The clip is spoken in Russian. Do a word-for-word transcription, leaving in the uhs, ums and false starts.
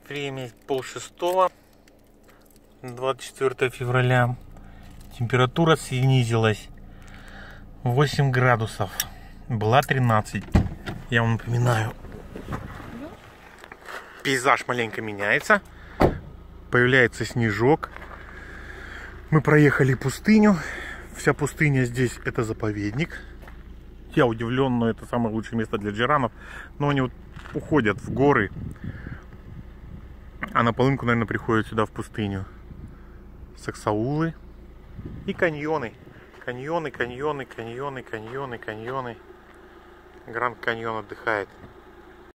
Время полшестого, двадцать четвёртое февраля. Температура снизилась восемь градусов. Была тринадцать. Я вам напоминаю. Пейзаж маленько меняется. Появляется снежок. Мы проехали пустыню. Вся пустыня здесь это заповедник. Я удивлен, но это самое лучшее место для джиранов. Но они вот уходят в горы. А на полынку, наверное, приходят сюда в пустыню. Саксаулы и каньоны. Каньоны, каньоны, каньоны, каньоны, каньоны. Гранд Каньон отдыхает.